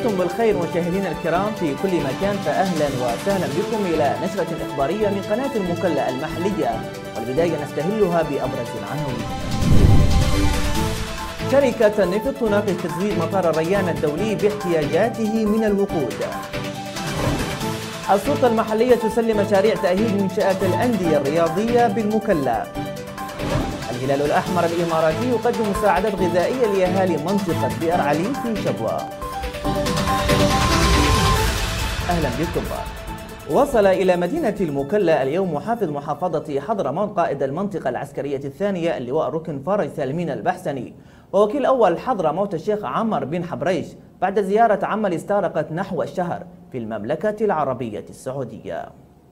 دمتم بالخير مشاهدينا الكرام في كل مكان، فأهلا وسهلا بكم إلى نشرة إخبارية من قناة المكلا المحلية. والبداية نستهلها بأبرز العناوين. شركة النفط تناقش تزويد مطار الريان الدولي باحتياجاته من الوقود. السلطة المحلية تسلم مشاريع تأهيل منشآت الأندية الرياضية بالمكلا. الهلال الأحمر الإماراتي يقدم مساعدات غذائية لأهالي منطقة بئر علي في شبوة. أهلا بكم. وصل إلى مدينة المكلا اليوم محافظ محافظة حضرموت قائد المنطقة العسكرية الثانية اللواء ركن فرج سالمين البحسني ووكيل أول حضرموت الشيخ عمر بن حبريش بعد زيارة عمل استغرقت نحو الشهر في المملكة العربية السعودية.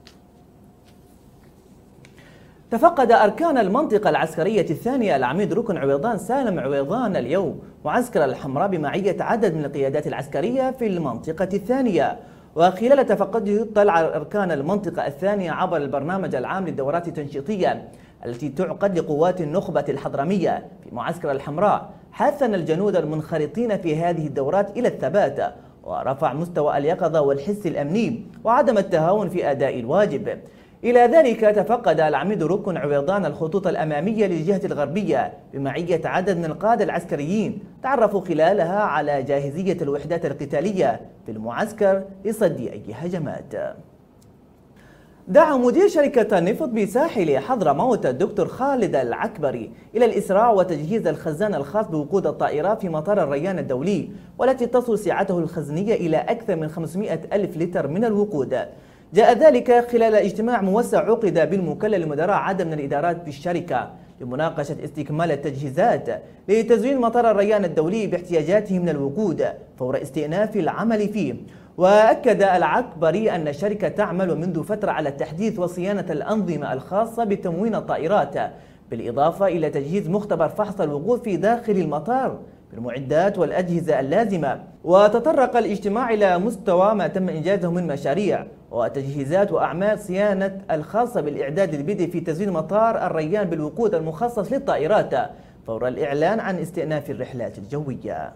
تفقد أركان المنطقة العسكرية الثانية العميد ركن عويضان سالم عويضان اليوم معسكر الحمراء بمعية عدد من القيادات العسكرية في المنطقة الثانية. وخلال تفقده اطلع أركان المنطقة الثانية عبر البرنامج العام للدورات التنشيطية التي تعقد لقوات النخبة الحضرمية في معسكر الحمراء، حثنا الجنود المنخرطين في هذه الدورات إلى الثبات ورفع مستوى اليقظة والحس الأمني وعدم التهاون في أداء الواجب. إلى ذلك تفقد العميد ركن عويضان الخطوط الأمامية للجهة الغربية بمعية عدد من القادة العسكريين تعرفوا خلالها على جاهزية الوحدات القتالية في المعسكر لصد أي هجمات. دعا مدير شركة النفط بساحل حضرموت الدكتور خالد العكبري إلى الإسراع وتجهيز الخزان الخاص بوقود الطائرات في مطار الريان الدولي، والتي تصل سعته الخزنية إلى أكثر من 500 ألف لتر من الوقود. جاء ذلك خلال اجتماع موسع عقد بالمكلا لمدراء عدد من الإدارات بالشركة لمناقشة استكمال التجهيزات لتزويد مطار الريان الدولي باحتياجاته من الوقود فور استئناف العمل فيه. وأكد العكبري أن الشركة تعمل منذ فترة على تحديث وصيانة الأنظمة الخاصة بتموين الطائرات، بالإضافة إلى تجهيز مختبر فحص الوقود في داخل المطار بالمعدات والأجهزة اللازمة. وتطرق الاجتماع إلى مستوى ما تم إنجازه من مشاريع وتجهيزات وأعمال صيانة الخاصة بالإعداد للبدء في تزويد مطار الريان بالوقود المخصص للطائرات فور الإعلان عن استئناف الرحلات الجوية.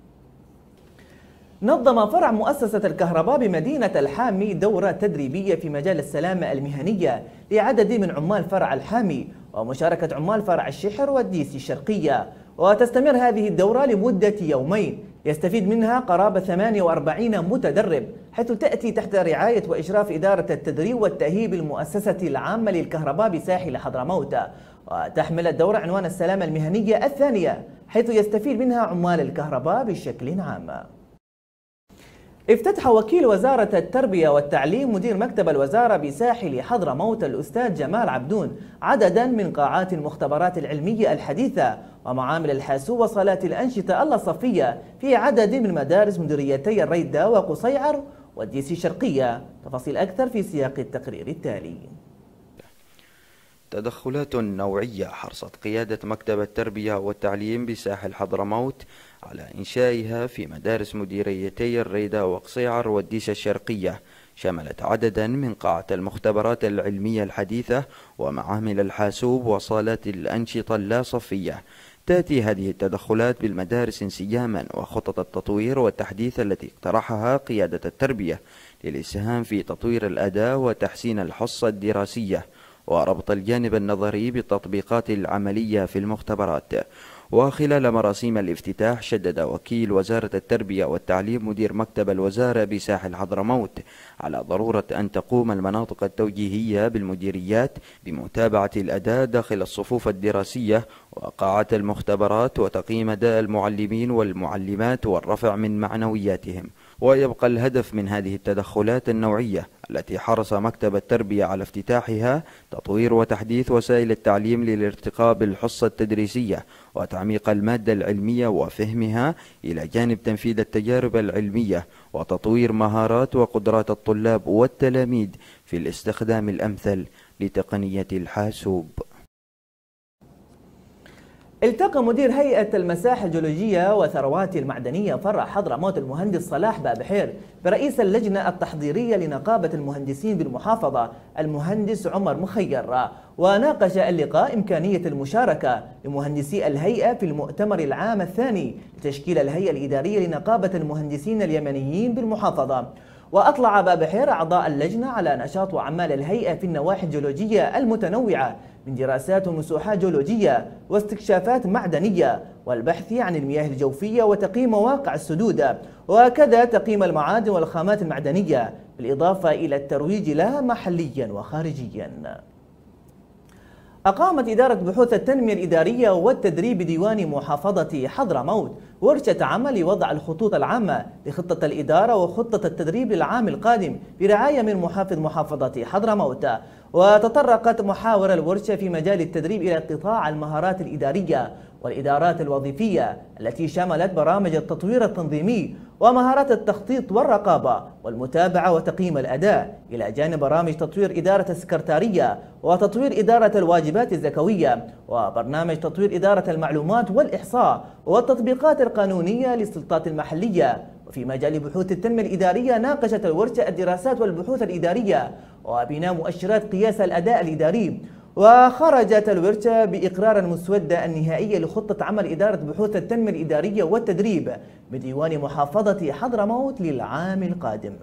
نظم فرع مؤسسة الكهرباء بمدينة الحامي دورة تدريبية في مجال السلامة المهنية لعدد من عمال فرع الحامي ومشاركة عمال فرع الشحر والديسي الشرقية. وتستمر هذه الدورة لمدة يومين يستفيد منها قرابة 48 متدرب، حيث تأتي تحت رعاية وإشراف إدارة التدريب والتأهيب المؤسسة العامة للكهرباء بساحل حضرموت. وتحمل الدورة عنوان السلامة المهنية الثانية، حيث يستفيد منها عمال الكهرباء بشكل عام. افتتح وكيل وزارة التربية والتعليم مدير مكتب الوزارة بساحل حضرموت الأستاذ جمال عبدون عددا من قاعات المختبرات العلمية الحديثة ومعامل الحاسوب وصالات الأنشطة الصفية في عدد من مدارس مديريتي الريدة وقصيعر والديسي الشرقية. تفاصيل أكثر في سياق التقرير التالي. تدخلات نوعية حرصت قيادة مكتب التربية والتعليم بساحل حضرموت على إنشائها في مدارس مديريتي الريدة وقصيعر والديسة الشرقية، شملت عددا من قاعة المختبرات العلمية الحديثة ومعامل الحاسوب وصالات الأنشطة اللاصفية. تأتي هذه التدخلات بالمدارس انسجاما وخطط التطوير والتحديث التي اقترحها قيادة التربية للإسهام في تطوير الأداء وتحسين الحصة الدراسية وربط الجانب النظري بالتطبيقات العملية في المختبرات. وخلال مراسيم الافتتاح شدد وكيل وزارة التربية والتعليم مدير مكتب الوزارة بساحل حضرموت على ضرورة أن تقوم المناطق التوجيهية بالمديريات بمتابعة الأداء داخل الصفوف الدراسية وقاعات المختبرات وتقييم أداء المعلمين والمعلمات والرفع من معنوياتهم. ويبقى الهدف من هذه التدخلات النوعية التي حرص مكتب التربية على افتتاحها تطوير وتحديث وسائل التعليم للارتقاء بالحصة التدريسية وتعميق المادة العلمية وفهمها إلى جانب تنفيذ التجارب العلمية وتطوير مهارات وقدرات الطلاب والتلاميذ في الاستخدام الأمثل لتقنية الحاسوب. التقى مدير هيئة المساحة الجيولوجية وثروات المعدنية فرع حضرموت المهندس صلاح بابحير برئيس اللجنة التحضيرية لنقابة المهندسين بالمحافظة المهندس عمر مخير، وناقش اللقاء إمكانية المشاركة لمهندسي الهيئة في المؤتمر العام الثاني لتشكيل الهيئة الإدارية لنقابة المهندسين اليمنيين بالمحافظة. وأطلع بابحير أعضاء اللجنة على نشاط وأعمال الهيئة في النواحي الجيولوجية المتنوعة من دراسات ومسوحات جيولوجية واستكشافات معدنية والبحث عن المياه الجوفية وتقييم مواقع السدود، وكذا تقييم المعادن والخامات المعدنية بالإضافة إلى الترويج لها محليا وخارجيا. أقامت إدارة بحوث التنمية الإدارية والتدريب بديوان محافظة حضرموت ورشة عمل لوضع الخطوط العامة لخطة الإدارة وخطة التدريب للعام القادم برعاية من محافظ محافظة حضرموت. وتطرقت محاور الورشة في مجال التدريب إلى قطاع المهارات الإدارية والإدارات الوظيفية التي شملت برامج التطوير التنظيمي ومهارات التخطيط والرقابة والمتابعة وتقييم الأداء، إلى جانب برامج تطوير إدارة السكرتارية وتطوير إدارة الواجبات الزكوية وبرنامج تطوير إدارة المعلومات والإحصاء والتطبيقات القانونية للسلطات المحلية. وفي مجال بحوث التنمية الإدارية ناقشت الورشة الدراسات والبحوث الإدارية وبناء مؤشرات قياس الأداء الإداري. وخرجت الورشة بإقرار المسودة النهائية لخطة عمل إدارة بحوث التنمية الإدارية والتدريب بديوان محافظة حضرموت للعام القادم.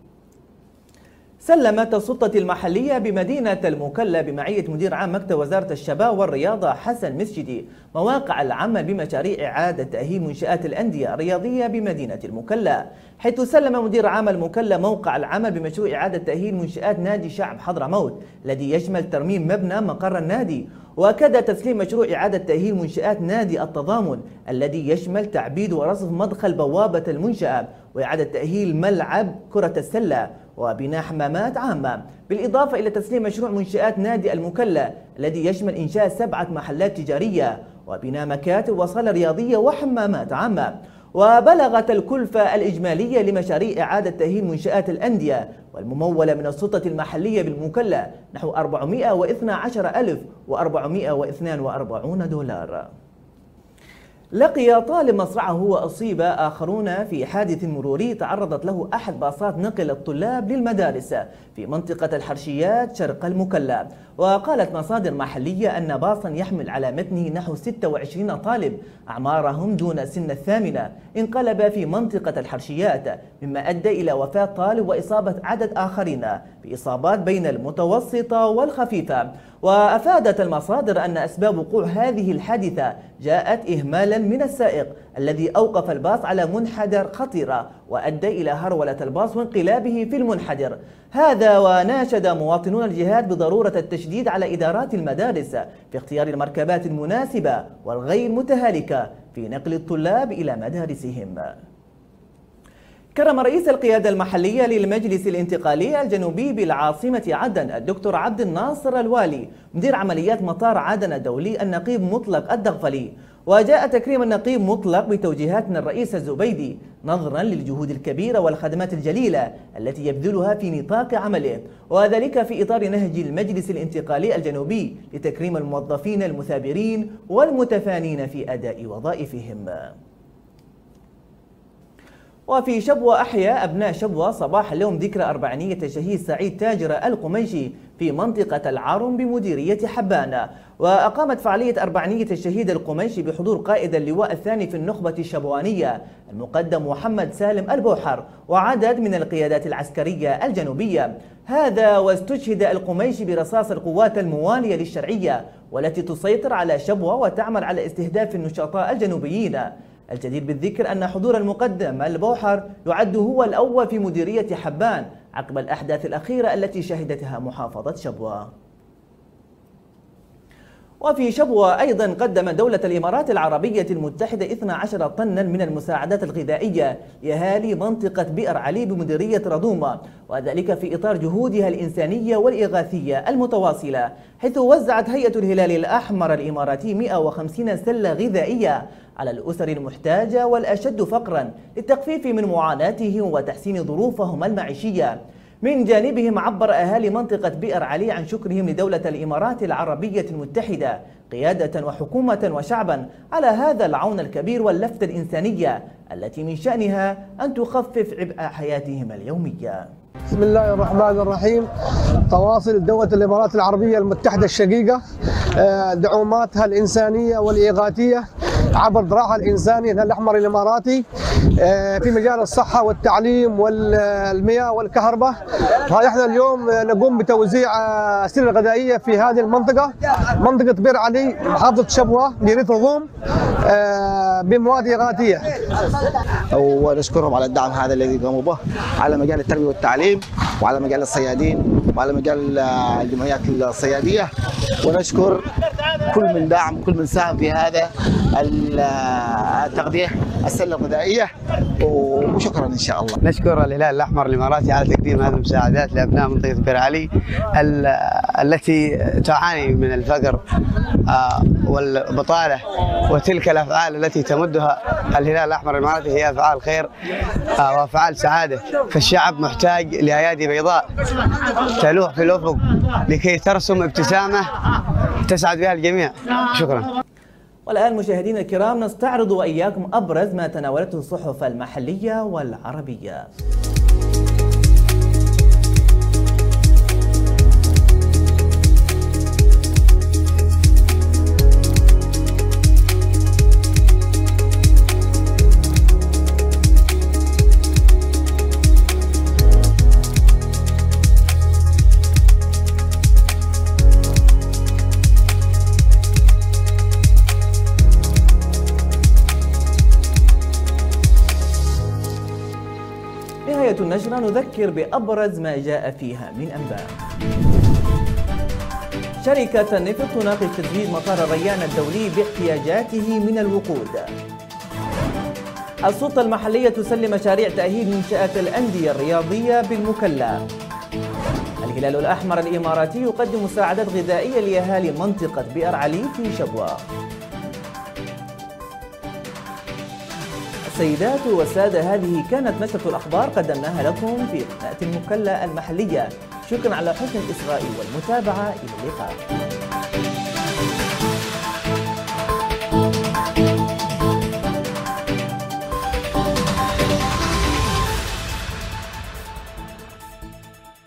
سلمت السلطة المحلية بمدينة المكلا بمعية مدير عام مكتب وزارة الشباب والرياضة حسن مسجدي مواقع العمل بمشاريع إعادة تأهيل منشآت الأندية الرياضية بمدينة المكلا، حيث سلم مدير عام المكلا موقع العمل بمشروع إعادة تأهيل منشآت نادي شعب حضرموت الذي يشمل ترميم مبنى مقر النادي، وكذا تسليم مشروع إعادة تأهيل منشآت نادي التضامن الذي يشمل تعبيد ورصف مدخل بوابة المنشأة وإعادة تأهيل ملعب كرة السلة وبناء حمامات عامة، بالإضافة إلى تسليم مشروع منشآت نادي المكلا الذي يشمل إنشاء 7 محلات تجارية وبناء مكاتب وصالة رياضية وحمامات عامة. وبلغت الكلفة الإجمالية لمشاريع إعادة تأهيل منشآت الأندية والممولة من السلطة المحلية بالمكلا نحو 412,442 دولار. لقي طالب مصرعه وأصيب آخرون في حادث مروري تعرضت له أحد باصات نقل الطلاب للمدارس في منطقة الحرشيات شرق المكلا. وقالت مصادر محلية أن باصا يحمل على متنه نحو 26 طالب أعمارهم دون سن 8 انقلب في منطقة الحرشيات، مما أدى إلى وفاة طالب وإصابة عدد آخرين بإصابات بين المتوسطة والخفيفة. وأفادت المصادر أن أسباب وقوع هذه الحادثة جاءت إهمالا من السائق الذي أوقف الباص على منحدر خطيرة وأدى إلى هرولة الباص وانقلابه في المنحدر هذا. وناشد مواطنون الجهات بضرورة التشديد على إدارات المدارس في اختيار المركبات المناسبة والغير متهالكة في نقل الطلاب إلى مدارسهم. كرم رئيس القيادة المحلية للمجلس الانتقالي الجنوبي بالعاصمة عدن الدكتور عبد الناصر الوالي مدير عمليات مطار عدن الدولي النقيب مطلق الدغفلي. وجاء تكريم النقيب مطلق بتوجيهات من الرئيس الزبيدي نظرا للجهود الكبيرة والخدمات الجليلة التي يبذلها في نطاق عمله، وذلك في إطار نهج المجلس الانتقالي الجنوبي لتكريم الموظفين المثابرين والمتفانين في أداء وظائفهم. وفي شبوة أحيا أبناء شبوة صباح اليوم ذكرى أربعينية الشهيد سعيد تاجر القميشي في منطقة العرم بمديرية حبان. وأقامت فعالية أربعينية الشهيد القميشي بحضور قائد اللواء الثاني في النخبة الشبوانية المقدم محمد سالم البوحر وعدد من القيادات العسكرية الجنوبية. هذا واستشهد القميشي برصاص القوات الموالية للشرعية والتي تسيطر على شبوة وتعمل على استهداف النشطاء الجنوبيين. الجدير بالذكر أن حضور المقدم البوحر يعد هو الأول في مديرية حبان عقب الأحداث الأخيرة التي شهدتها محافظة شبوة. وفي شبوة أيضا قدمت دولة الإمارات العربية المتحدة 12 طنا من المساعدات الغذائية لأهالي منطقة بئر علي بمديرية رضومة، وذلك في إطار جهودها الإنسانية والإغاثية المتواصلة، حيث وزعت هيئة الهلال الأحمر الإماراتي 150 سلة غذائية على الأسر المحتاجة والأشد فقرا للتخفيف من معاناتهم وتحسين ظروفهم المعيشية. من جانبهم عبر أهالي منطقة بئر علي عن شكرهم لدولة الإمارات العربية المتحدة قيادة وحكومة وشعبا على هذا العون الكبير واللفتة الإنسانية التي من شأنها أن تخفف عبء حياتهم اليومية. بسم الله الرحمن الرحيم. تواصل دولة الإمارات العربية المتحدة الشقيقة دعوماتها الإنسانية والإغاثية عبر ذراعها الإنساني الهلال الأحمر الإماراتي في مجال الصحة والتعليم والمياه والكهرباء. احنا اليوم نقوم بتوزيع السلة الغذائية في هذه المنطقة، منطقة بئر علي، محافظة شبوة، ديرة رضوم، بمواد إغاثية. ونشكرهم على الدعم هذا الذي قاموا به على مجال التربية والتعليم وعلى مجال الصيادين وعلى مجال الجمعيات الصيادية، ونشكر كل من دعم، كل من ساهم في هذا التغذية السلة الغذائية، وشكرا إن شاء الله. نشكر الهلال الأحمر الإماراتي على تقديم هذه المساعدات لأبناء منطقة بئر علي التي تعاني من الفقر والبطالة، وتلك الأفعال التي تمدها الهلال الأحمر الإماراتي هي أفعال خير وأفعال سعادة. فالشعب محتاج لأيادي بيضاء تلوح في الأفق لكي ترسم ابتسامة تسعد بها الجميع. شكرا. والآن مشاهدينا الكرام نستعرض وإياكم أبرز ما تناولته الصحف المحلية والعربية. نهاية النشرة نذكر بأبرز ما جاء فيها من أنباء. شركة النفط تناقش تجديد مطار الريان الدولي باحتياجاته من الوقود. السلطة المحلية تسلم مشاريع تأهيل منشآت الأندية الرياضية بالمكلا. الهلال الأحمر الإماراتي يقدم مساعدات غذائية لأهالي منطقة بئر علي في شبوة. السيدات والسادة، هذه كانت نشرة الأخبار قدمناها لكم في قناة المكلا المحلية. شكرا على حسن الإصغاء والمتابعة. إلى اللقاء.